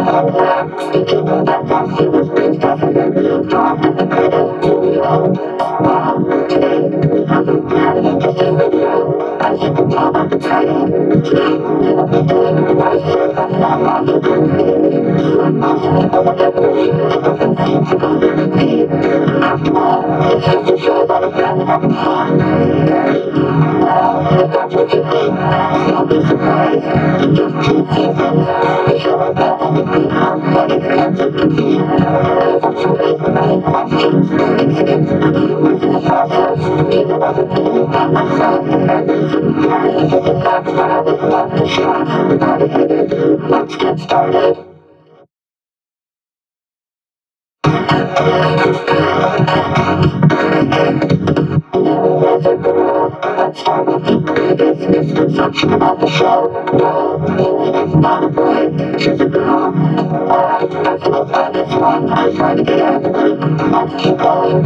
Let's get started. Let's start with the biggest misconception about the show. No, it's not a boy, she's a girl. Alright, that's the funniest one. I tried to get out of the way. Let's keep going.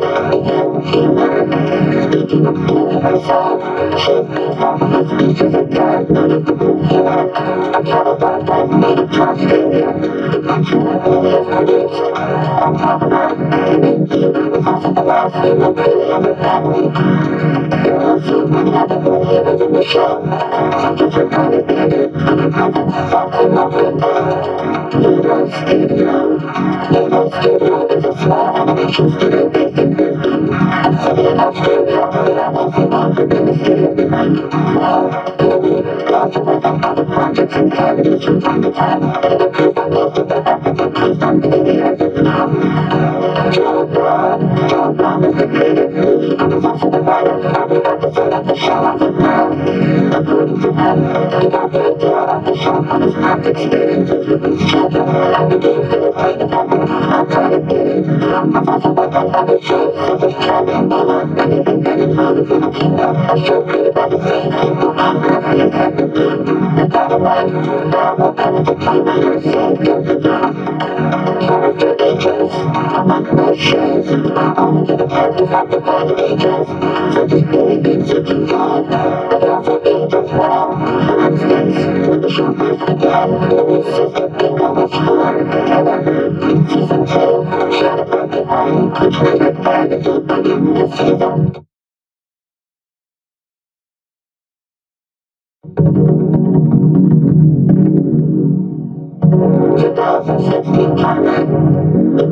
Speaking of fooling herself, she's based off of the speeches of God, noticeable humor. A televised life made of Australia. Eventually, was produced. On top of that, the main theater was also the last name of Billy and her family. There are also many other heroes in the show, such as her kind of bandit and her cousin Foxy Muffin. Ludo Studio. Ludo Studio is a small animation studio based in Brisbane, a city in Australia. They are mostly known for being the studio behind Billy. They also work on other projects and parodies from time to time. It appears that most of their efforts are placed on Billy as of now. Joe Braun is the creative lead and is also the writer of every episode of the show as of now. According to him, he got the idea of the show from his past experiences with his children and the games they were playing together outside of Billy. He's also worked on other shows such as Charlie and Lola and even Ben and Rose in a Kingdom, a show created by the same people on Earth and Heaven. With that in mind, there are more entertainment and same things again. Character ages. Among most shows, not only do the characters have defined ages, such as Billy being 16 God, but they also age as well. For instance, when the show first began, Billy's sister Bingo was 4. However, in season 2, she had a birthday party, which made her 5 to 8 by the end of the season. 2016 pilot. In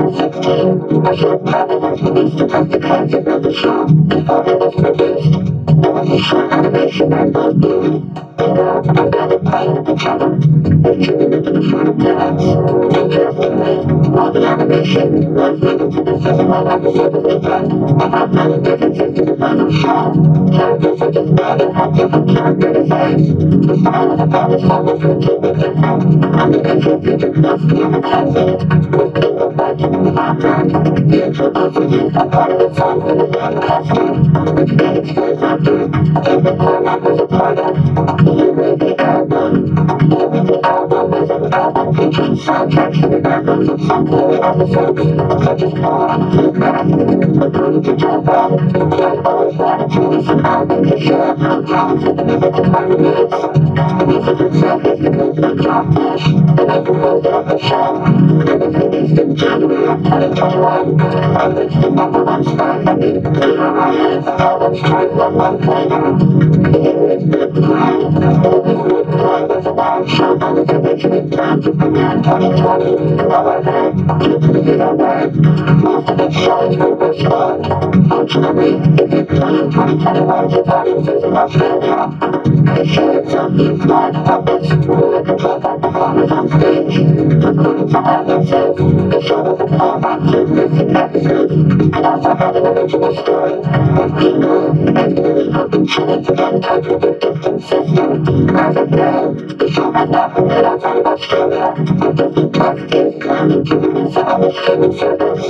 2016, a short trailer was released to test the concept of the show before it was produced. It was a short animation by both Billy, Bingo, and Rabbit playing with each other, with Jimmy making a short appearance. Interestingly, while the animation was limited to the season 1 episode of Weekend, it had many differences to the final show. Characters such as Brandon had different character designs. The style of the family show was completely different, and the intro featured Dusty and the Tansy, with Bingo barking in the background. The intro also used a part of the song from the band Costume, which Bennett's voice actor, David Cormack, was a part of. Here is the album. The album was an album featuring soundtracks to the backgrounds of some early episodes, such as Paul and Feedback. According to Joe Braun, he has always wanted to release an album to show how talented the music department is. The music itself is composed by Josh Fish, the main composer of the show. It was released in January of 2021 and reached the #1 spot on the ARIA's albums chart 1 month later. It was Big Play. Big Play was a live show that was originally planned to premiere in 2020. However, due to the video wave, most of its shows were postponed. Fortunately, the Big Play in 2021 with audiences in Australia. The show itself used live puppets who were controlled by performers on stage. According to audiences, the show was a callback to existing episodes and also had an original story with Bingo and Billy helping Chili to get in touch with their distant sister. As of now, the show has not been made outside of Australia, and Disney Plus is planning to release it on the streaming service.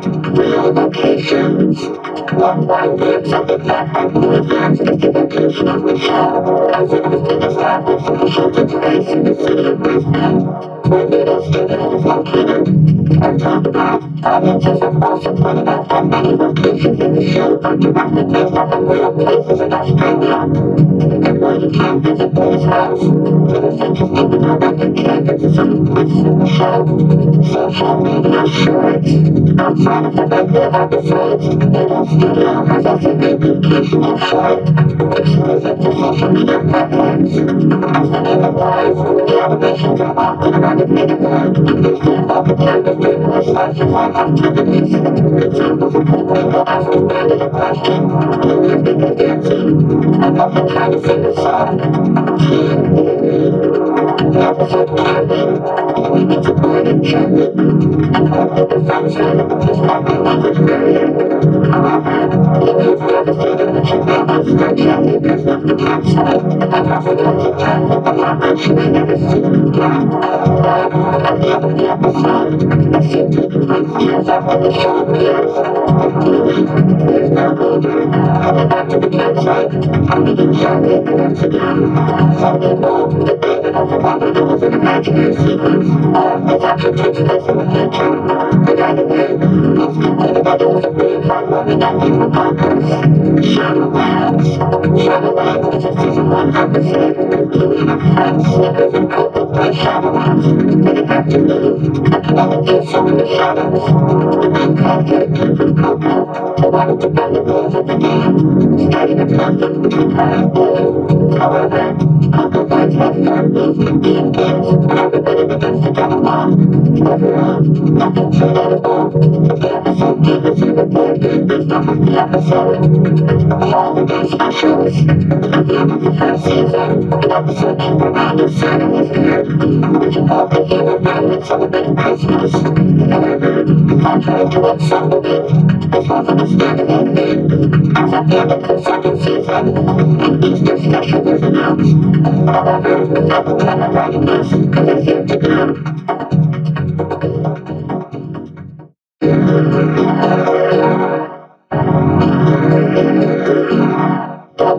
Real locations. One widely accepted fact that Blue Dance is the location of the show, as it has been established that the show takes place in the city of Brisbane, where Ludo Studio is located. On top of that, audiences have also pointed out that many locations in the show are directly based off of real places in Australia. And while you can't visit those house. For the sake of keeping up that you can't get to some place in the show. Social media shorts. Outside of the regular episodes, the studio has also made vacational short. Exclusive to social media platforms. As the name implies, the animations are often around a minute-long, and they seem all the time to bring more slice of life activities. Examples include people asking random a question, doing people dancing, and often trying to sing a song. The episode camping, we need to learn and journey, and hope that the fans learn despite the language barrier. However, it is devastating that you may have start journey because of the campsite, and also comes a time that the vibration may never see again. But at the end of the episode, a scene taking place years after the show appears. There's no older, coming back to the campsite, and begin journey once again. Some people debate over whether it was an imaginary sequence, or this actually takes place in the future. But either way, it's concluded that it was a really fun moment at the Broncos. Shadowlands. Shadowlands is a season 1 episode with Louie and her friends Snickers and Coco play Shadowlands. They have to move, but can only do so in the shadows. The main character, came from Coco, who wanted to bend the rules of the game, starting a conflict between her and Louie. However, Coco finds more fun moves can be in games, and everybody begins to get along. Overall, nothing too notable, but the episode did receive a board game based off of the episode. Holiday specials. At the end of the first season, an episode came around as Santa was here, which involved a hero family celebrating Christmas. However, contrary to what some believed, this wasn't a standalone thing, as at the end of the second season, an Easter special was announced. However, at the time of writing this, it is yet to come. The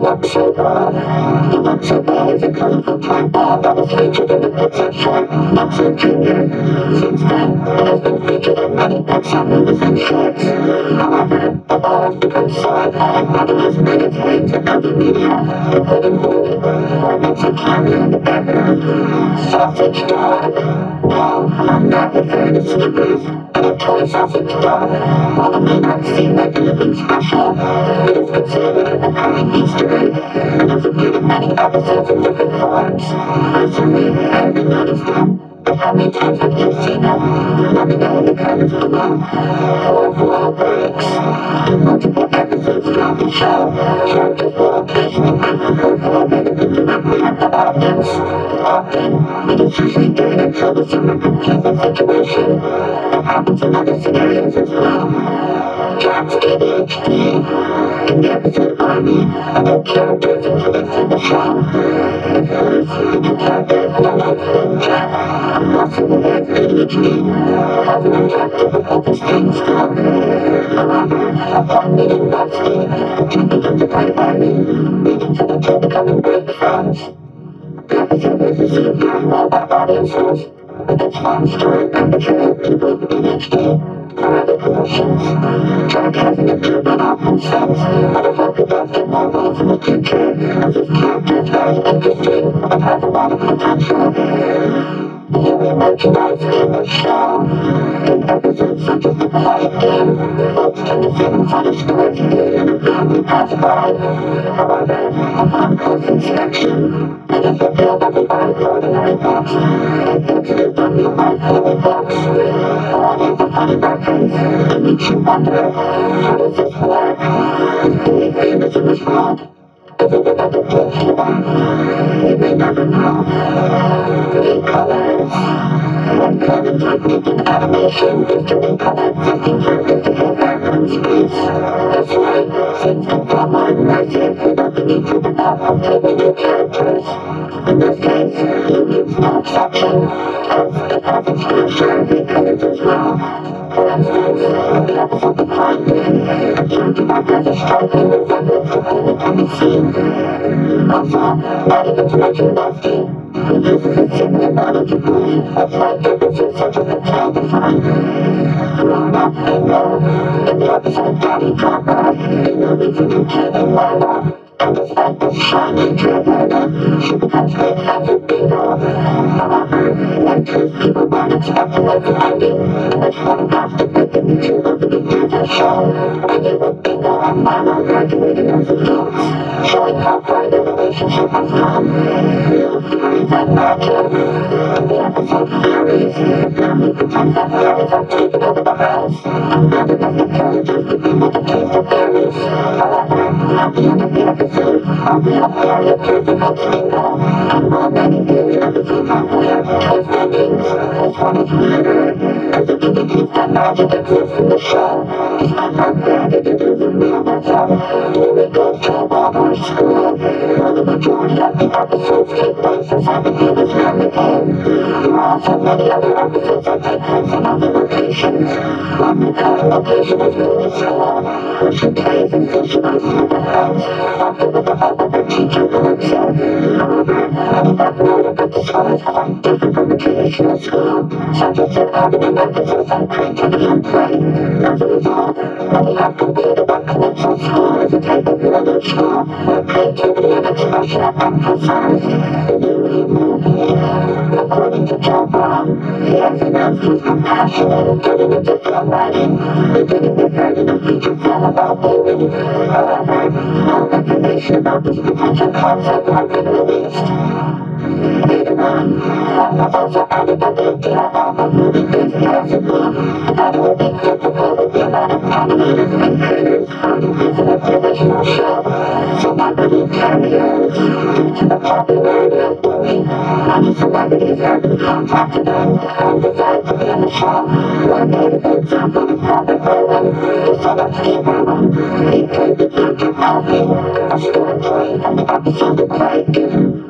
Luxor Ball is a colorful toy ball that was featured in the Pixar short Luxor Jr. Since then, it has been featured in many Pixar movies and shorts. However, the ball has become so iconic that it has made its way to every media, including Movie, where it makes a cameo in the background. Sausage Dog. No, I'm not referring to Snickers and a toy sausage dog. While it may not seem like anything special, it is considered a recurring Easter egg, and has appeared in many episodes in different forms. Personally, I haven't noticed them, but how many times have you seen them? Let me know in the comments below. For overall verdicts, in multiple episodes throughout the show, characters will occasionally make the overall benefit directly at the audience. Often, it is usually during a troublesome or confusing situation, but happens in other scenarios as well. Jack's ADHD. In the episode Army, a new character is introduced in the show. At first, the new character is known as Jack, who also has ADHD, causing him to have difficulty staying still. However, upon meeting Bugsy, the two begin to play Army, leading to the two becoming great friends. The episode was received very well by audiences, with its fun story and portrayal of people with ADHD. For other promotions, Jack hasn't appeared that often since, but I hope he does get more roles in the future, as his character is very interesting and has a lot of potential. Viewing merchandise in the show. In episodes such as The Quiet Game, folks tend to sit inside a storage unit and a family pass by. However, upon close inspection, it is revealed that they aren't ordinary books, and considered them real-life holy books. While there's a funny reference, it makes you wonder, how does this work? Is Louie famous in this world? Is it another place to them? We may never know. The colors. One common technique in animation is to recolor existing characters to full background space. This way, scenes can feel more immersive without the need to develop completely new characters. In this case, Louie is no exception, as it has its fair share of recolors as well. For instance, in the episode The Quiet Game, a character that bears a striking resemblance to Louie can be seen. Also, not even to mention Dusty, who uses a similar knowledge of Louie, with slight differences such as the tail design. Growing up, they know, in the episode Daddy Drop Off, they know there's a new kid in Lala, and despite the shy nature of her she becomes great friends with Bingo. However, when two people don't expect a local ending, which photographs depicted the two opening days of show, ending with Bingo and Mama graduating as adults, showing how far their relationship has come. Real theories and magic. The episode Fairies, the family pretends that fairies have taken over the house, and rather than the villagers begin with a taste of fairies. However, at the end of the episode, a real fairy appears in Hope's Bingo, and while many daily episodes have weird twist endings, this one is weirder, as it indicates that magic exists in the show, despite how grounded it is in realism. Lily goes to a Waldorf school, where the majority of the episodes take place inside the Davis family home. There are also many other episodes that take place in other locations. One recurring location is Lily's school, where she plays and socializes with her friends, often with the help of her teacher, Calypso. However, many have noted that the school is quite different from the traditional school, such as their evident emphasis on creativity and play. As a result, many have compared about Calypso's school as a type of village school, where creativity and expression are emphasized. The new lead movie. According to Joe Brown, he has announced his compassion in getting into film writing, beginning with writing a feature film about bullying. However, no information about this potential concept has been released. Later on, Brown has also added that the idea of a movie based classically, that it will be difficult with the amount of animators and creators already busy with the original show. Celebrity cameos. Due to the popularity of Bluey, many celebrities have been contacted and desired to be on the show. One notable example is Robert Irwin, the son of Steve Irwin. He played the character Alfie, a store employee from the episode The Quiet Game.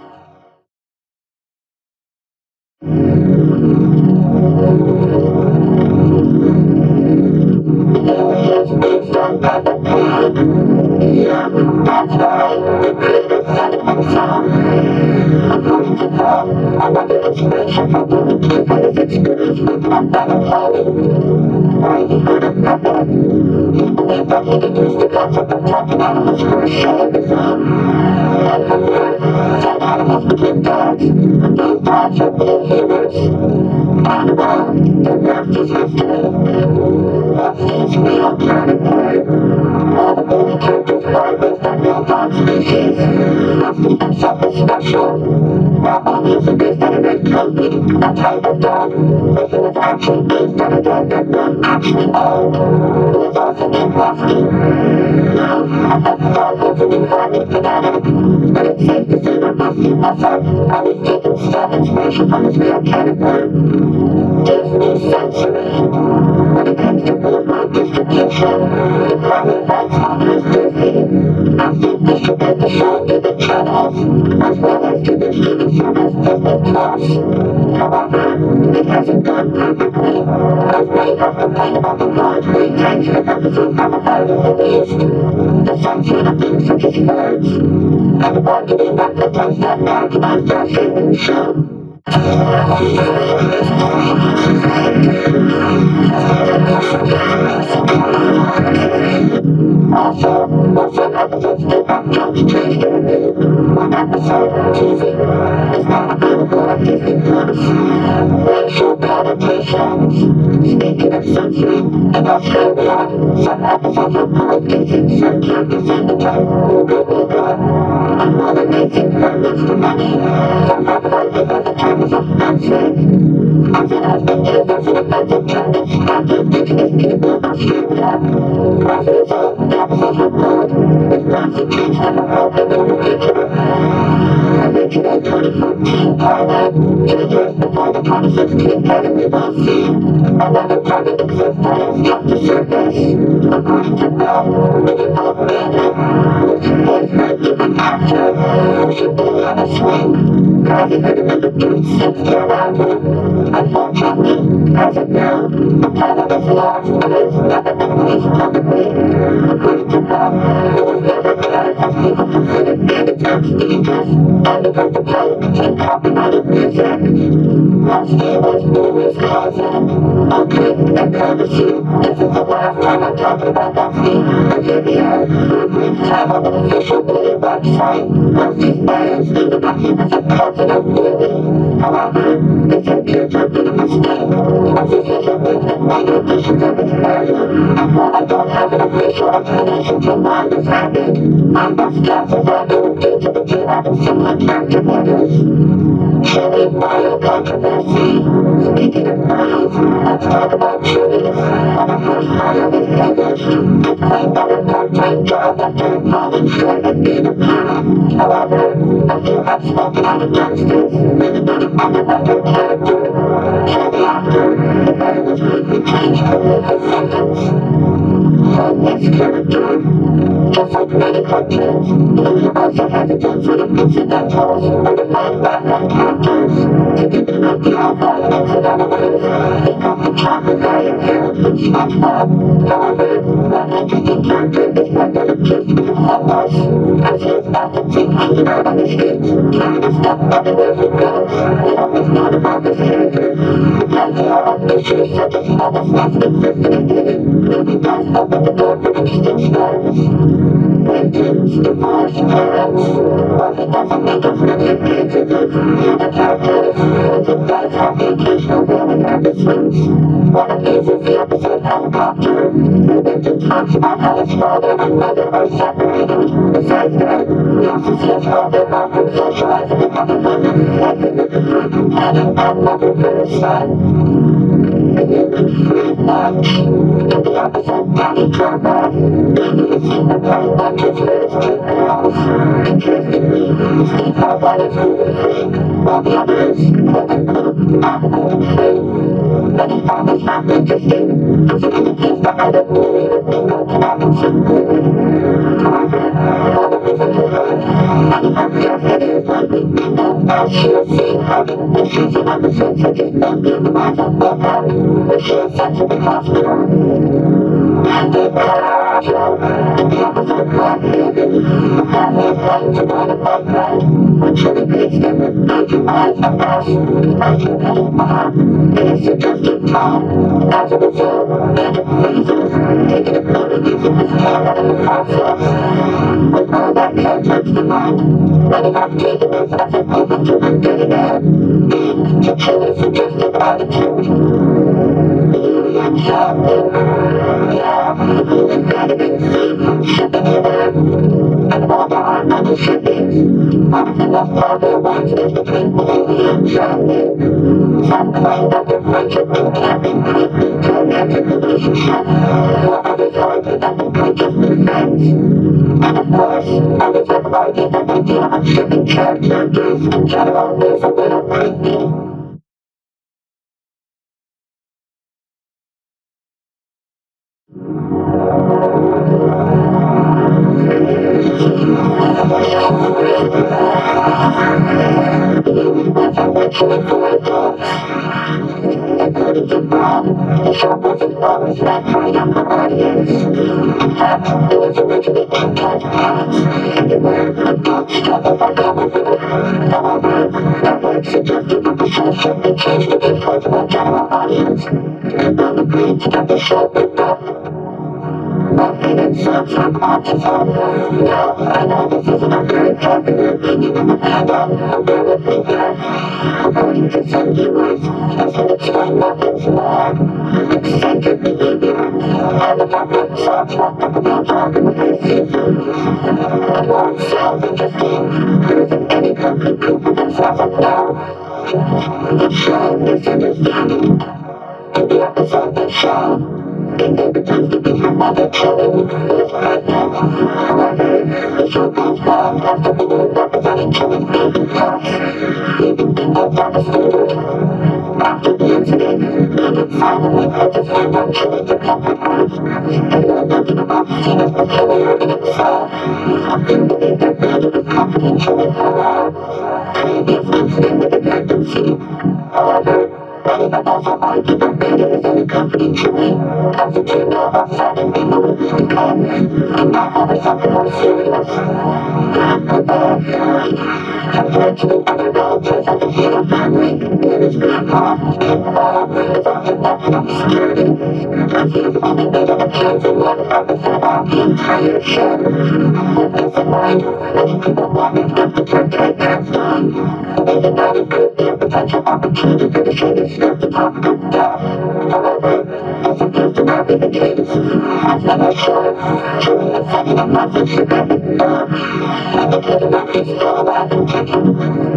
Aliens based on Peppa Pig. Yeah, that's right, the creator said it himself. According to Paul, another inspiration for Bluey came from his experience with Ben Foley, where he heard of Peppa. He believed that he could use the concept of talking animals for a show of his own. And from there, said animals became dogs, and those dogs are real humans. And well, the rest is history. Leslie's real character. All the movie characters are based on real dog species. Leslie himself is special. Not only is he based on a red coated, a type of dog, but he was actually based on a dog that one actually owned, who was also named Rusty. Now, I thought the dog was an environment fanatic, but it's safe to say that Rusty must have at least taken some inspiration from his real character. Disney Sensory. When it comes to worldwide distribution, the primary rights holder is Disney, as they distribute the show to the channels, as well as to the streaming service Disney Plus. However, it hasn't gone perfectly, as many have complained about the large wait times for episodes that have already released, the censoring of things such as words, and the marketing that pretends to Americanize their favorite show. Also, while some episodes do have jumps changed to remove, one episode, Teasing, is not available on Disney Plus. Racial connotations. Speaking of censoring, in Australia, some episodes are politics some characters in the term Ooga Booga. And while it may seem harmless to many, some have argued that the term is offensive, as it has been used as an offensive term to describe the indigenous people of Australia. As a result, the episodes were pulled, with massive change from the world in the future. Original 2014 pilot, it was years before the 2016 Academy Award scene. Another pilot exists that has jumped to surface. According to Bell, it involved Mandy, which voiced by a different actor, who should be on a swing, causing her to make a 360 around him. Unfortunately, As of now, the planet is lost and has never been released publicly. According to Bob, it was never clear as people considered band attacks dangerous and because the planet contained copyrighted music. Once there was numerous causes, okay, and privacy. This is the last time I'm talking about that thing. Again, here, for a brief time on the official Bluey website, once these bands ended up humans of President Bluey. However, this appears to have been a mistake, as this is a movement minor additions of its failure, and while I don't have an official explanation to why this happened, my best guess is that it was due to the two having similar character models. Chili bio controversy. Speaking of bios, let's talk about chilies. When the first bio was published, it claimed that her part-time job after falling short of being a parent. However, a few have spoken out against this, meaning that it undermined her character. Shortly after, the bio was quickly changed to remove her sentence. From this character, just like many cartoons, Bluey also has a tendency of incidentals or defined background characters. To give an idea of how incidental is, think of the chocolate lion parrot from SpongeBob. However, one interesting character is one that appears to be homeless, as he is often seen hanging out on the streets, carrying his stuff everywhere he goes. We always know about this character. The idea of issues such as homelessness existed in Bluey really does open the door for interesting stories. Lincoln's divorced parents. While he doesn't make as many appearances as the other characters, Lincoln does have the occasional role in episodes. One of these is the episode Helicopter, where Lincoln talks about how his father and mother are separated. Besides that, we also see his father often socializing with other women, likely looking for a companion and mother for his son. In the episode Daddy Drama, Baby is seen to play lunches for his two girls. Interestingly, Steve Harvard is really freak, while the others, quote-unquote, animal and free. Many found this fact interesting, as it indicates that either Bluey or Bingo can often sing Bluey. However, all the reasons are good, many have feels that it is likely Bingo, as she is seen having issues in episodes such as Bambi and the Magic Book, where she is sent to the hospital. And they in the episode Black Baby, the family is trying to build a bike ride, when Chili greets them with raging eyes and asks, "Are you ready, Mom?" It is suggested Tom. As a result, Bandit freezes, taking a photo using his camera in the process. With all that context in mind, many have taken this as a movement to undoing it, to Chili's suggested attitude. Alien family. Yeah, Bluey gotta be saved from shipping here. And while there are many shippings, one of the most popular ones is between Bluey and Johnny. Some claim that their friendship can be quickly to a romantic relationship, while others argue that they could just be friends. And of course, others have argued that the idea of shipping child characters in general is a little creepy. According to Bob, the show wasn't always meant for a younger audience. In fact, it was originally aimed towards parents, and there were adult struggles that come with it. However, networks suggested that the show should be changed a bit towards a more general audience, and Bob agreed to get the show picked up. Nothing in sense of autism. Now, I know this isn't a very popular opinion in the fandom, but bear with me here. According to some viewers, this will explain Muffet's more eccentric behavior, and the fact that Socks walked up a real dog in the first season. The more sounds interesting, there isn't any concrete proof of this as of now. It showed misunderstanding. In the episode that showed, Bingo pretends to be her mother Chili, who is pregnant. However, the show goes wrong after Bingo representing Chili's baby Fox, leaving Bingo devastated. After the incident, Bandit finally puts his hand on Chili to comfort her, and while nothing about the scene is peculiar in itself, I can believe that Bandit is comforting Chili for a while. Previous incident with the pregnancy. However, Many members of my people made it very comforting to me. As a team of us suddenly moved to come, and now over something more serious. Compared to the other relatives of the Hero family, it is grandpa, and mom is often left in obscurity, as he has only made an appearance in one episode of the entire show. With this in mind, many people wondered if the Turk passed on. They united group their potential opportunity for the show to sniff the topic of death. However, this appears to not be the case, as many show truly is sending a message to them, indicating that he's still alive and kicking.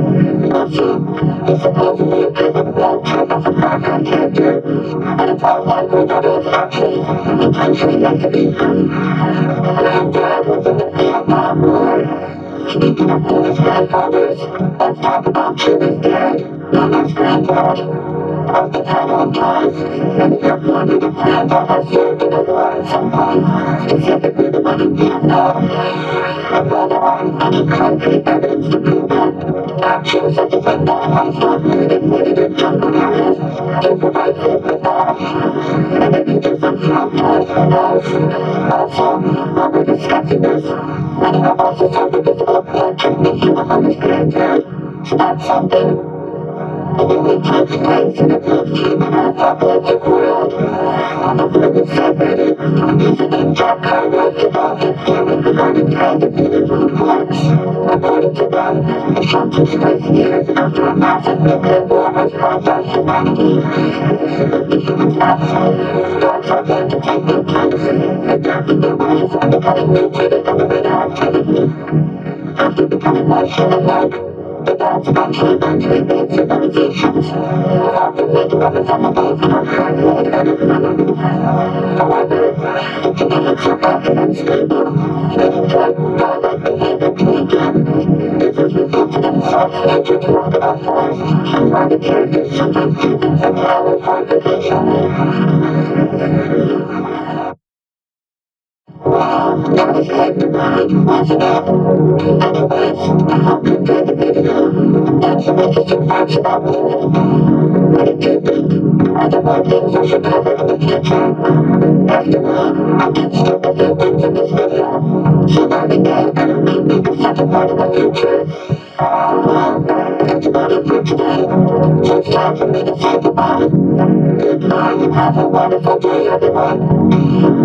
He's supposedly a driven, well-driven background character, and it's all likely that it is actually intentionally meant to be. Granddad was in the Vietnam War. Speaking of Polish grandfathers, let's talk about Jimmy's dad, known as Granddad. As the title implies, many have wondered if Granddad has served in the war at some point, specifically the one in Vietnam. And while there aren't any concrete evidence to prove that, actions such as the non-hostile food and wooded and jungle areas can provide food for thought. And maybe different from toys for those. Also, while we're discussing this, many have also said that this old portrait makes you a homeless granddad. So that's something. It only takes place in a post-apocalyptic world. On the further subreddit, username Jack Carwell developed a theory regarding how defeated root works. According to them, the show takes place years after a massive nuclear war has wiped out humanity. The humans absent, dogs are there to take their place, adapting their ways and becoming mutated from the radioactivity. After becoming more human-like, the dogs eventually learn to evade civilizations, often waking up in some of those who are hard-rolled headed. However, the genetics are often unstable, leading to a dog-like behavior to weaken. This is reflected in self-hatred toward our force, and why the characters sometimes do things like howl with horrification. Wow, that was quite the ride, wasn't it? Anyways, I hope you enjoyed the video, and some interesting facts about me. What did you think? Are there more things I should cover in the future? After all, I did skip a few things in this video, so let me know and it may make a second part in the future. Well, that's about it for today, so it's time for me to say goodbye. Goodbye and have a wonderful day, everyone.